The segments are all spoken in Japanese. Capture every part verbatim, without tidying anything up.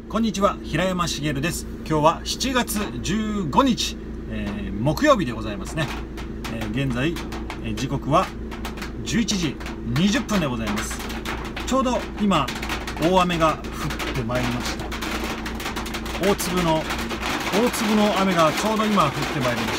こんにちは、平山茂です。今日はしちがつじゅうごにち、えー、木曜日でございますね。えー、現在、えー、時刻はじゅういちじにじゅっぷんでございます。ちょうど今大雨が降ってまいりました。大粒の大粒の雨がちょうど今降ってまいりました。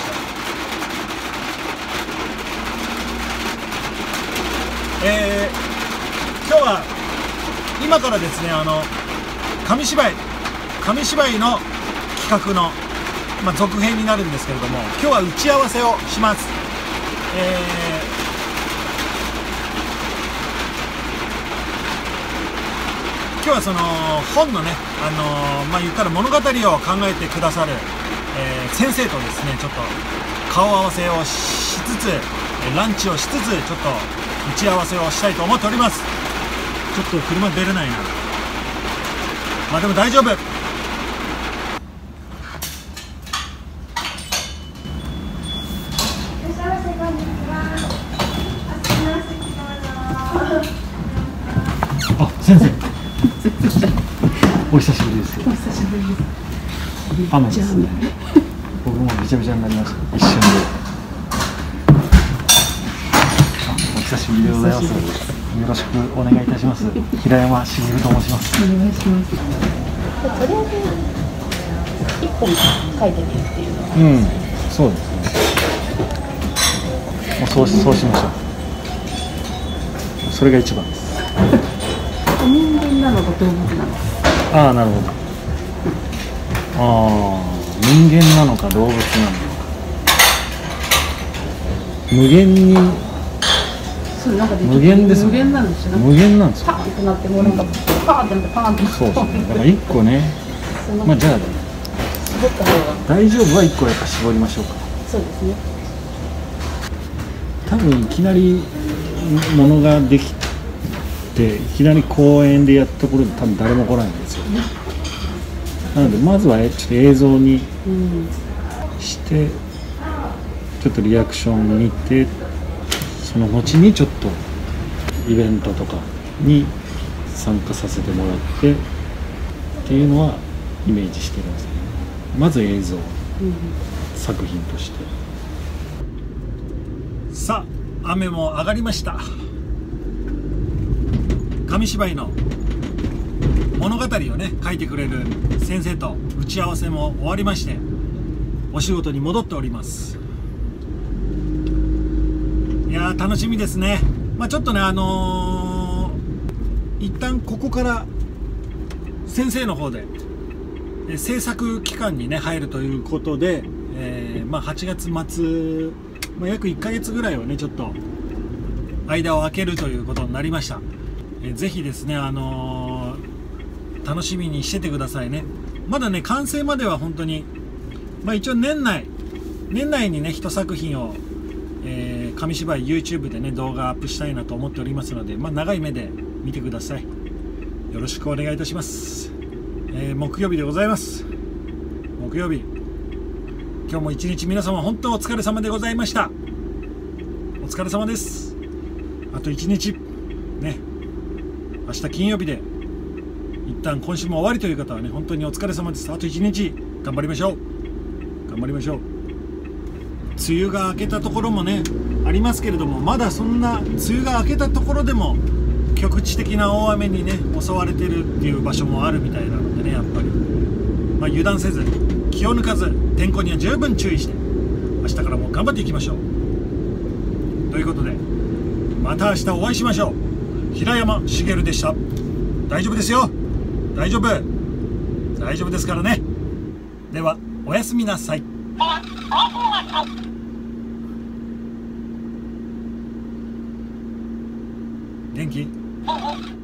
えー、今日は今からですね、あの紙芝居紙芝居の企画の、まあ、続編になるんですけれども、今日は打ち合わせをします。えー、今日はその本のね、あのー、まあ言ったら物語を考えてくださる、えー、先生とですね、ちょっと顔合わせをしつつ、ランチをしつつ、ちょっと打ち合わせをしたいと思っております。ちょっと車出れないな。まあでも大丈夫。あ、先生。お久しぶりです。 お久しぶりです。 雨ですね。僕もびちゃびちゃになりました。一瞬で。あ、お久しぶりでございます。よろしくお願いいたします。平山茂と申します。 お願いします。とりあえず一本書いてみるっていうのは。 うん、そうですね。もうそうそうしましょう。それが一番です。 人間なのか動物なのか。 ああ、なるほど。ああ、人間なのか動物なのか。無限に。 そう、なんか無限です。 無限なんですよ。 無限なんですよ。 パーンってなって、もうなんかパーンってなってパーンって。 そうそう。だから一個ね。まあじゃあ絞った方が大丈夫は一個やっぱ絞りましょうか。 そうですね。 多分いきなりものができて、いきなり公園でやったところで多分誰も来ないんですよね。なのでまずはちょっと映像にして、ちょっとリアクション見て、その後にちょっとイベントとかに参加させてもらってっていうのはイメージしてるんですけど、まず映像、うん、作品として。さあ、雨も上がりました。紙芝居の物語をね書いてくれる先生と打ち合わせも終わりまして、お仕事に戻っております。いやー、楽しみですね。まあちょっとね、あのー、一旦ここから先生の方で制作期間にね入るということで、えー、まあはちがつまつ、まあ、約いっかげつぐらいはねちょっと間を空けるということになりました。えー、ぜひですね、あのー、楽しみにしててくださいね。まだね完成までは本当に、まあ一応年内年内にね一作品を、えー、紙芝居 YouTube でね動画アップしたいなと思っておりますので、まあ長い目で見てください。よろしくお願いいたします。えー、木曜日でございます。木曜日、今日も一日皆様本当お疲れ様でございました。お疲れ様です。あと一日ね、明日金曜日で一旦今週も終わりという方はね本当にお疲れ様です。あと一日頑張りましょう。頑張りましょう。梅雨が明けたところもねありますけれども、まだそんな梅雨が明けたところでも局地的な大雨にね襲われてるっていう場所もあるみたいなのでね、やっぱり、まあ、油断せず気を抜かず天候には十分注意して明日からも頑張っていきましょうということで、また明日お会いしましょう。平山茂でした。大丈夫ですよ。大丈夫大丈夫ですからね。ではおやすみなさい。元気？